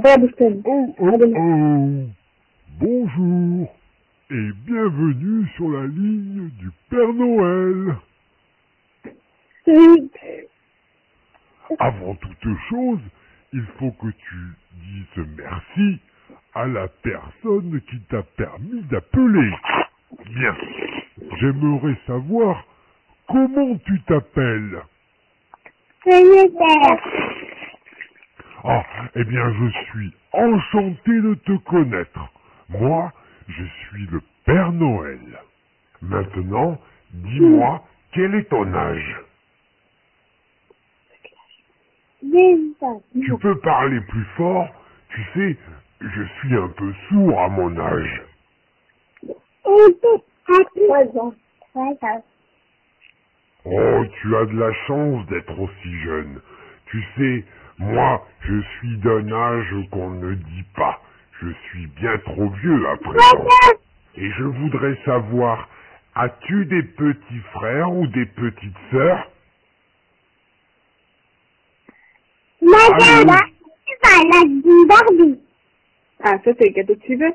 Oh, oh, oh. Bonjour et bienvenue sur la ligne du Père Noël. Avant toute chose, il faut que tu dises merci à la personne qui t'a permis d'appeler. Bien, j'aimerais savoir comment tu t'appelles. Ah, eh bien, je suis enchanté de te connaître. Moi, je suis le Père Noël. Maintenant, dis-moi, quel est ton âge? Tu peux parler plus fort? Tu sais, je suis un peu sourd à mon âge. Oh, tu as de la chance d'être aussi jeune. Tu sais, moi, je suis d'un âge qu'on ne dit pas. Je suis bien trop vieux à présent. Et je voudrais savoir, as-tu des petits frères ou des petites sœurs? Madame, tu vas la Barbie. Ah, ça c'est le cadeau que tu veux?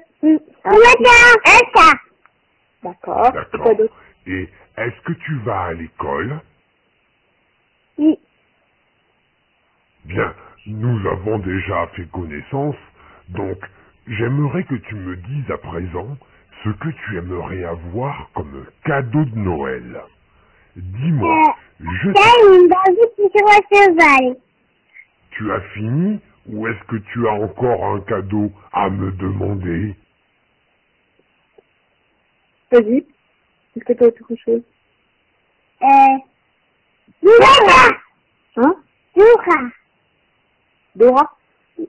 D'accord. Et quoi d'autre? Et est-ce que tu vas à l'école? Oui. Bien, nous avons déjà fait connaissance, donc j'aimerais que tu me dises à présent ce que tu aimerais avoir comme cadeau de Noël. Dis-moi, Une Barbie qui sur un cheval. Tu as fini ou est-ce que tu as encore un cadeau à me demander? Vas-y. Est-ce que tu as autre chose? Dora. Hein? Dora. Dora?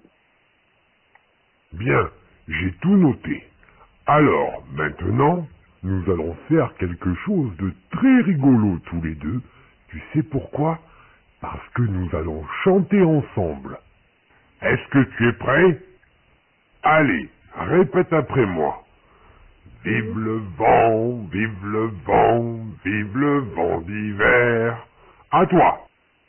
Bien, j'ai tout noté. Alors, maintenant, nous allons faire quelque chose de très rigolo tous les deux. Tu sais pourquoi? Parce que nous allons chanter ensemble. Est-ce que tu es prêt? Allez, répète après moi. Vive le vent, vive le vent, vive le vent d'hiver. À toi.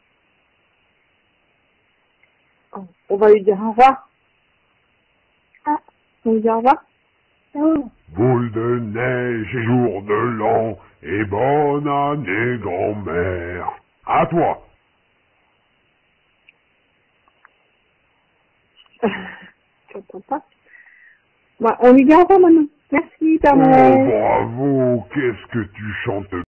On va lui dire au revoir. Ah. On lui dit au revoir? Oh. Boule de neige et jour de l'an, et bonne année grand-mère. À toi. Tu entends pas? Bon, on lui dit au revoir maintenant. Merci, Père Oh, Noël. bravo, qu'est-ce que tu chantes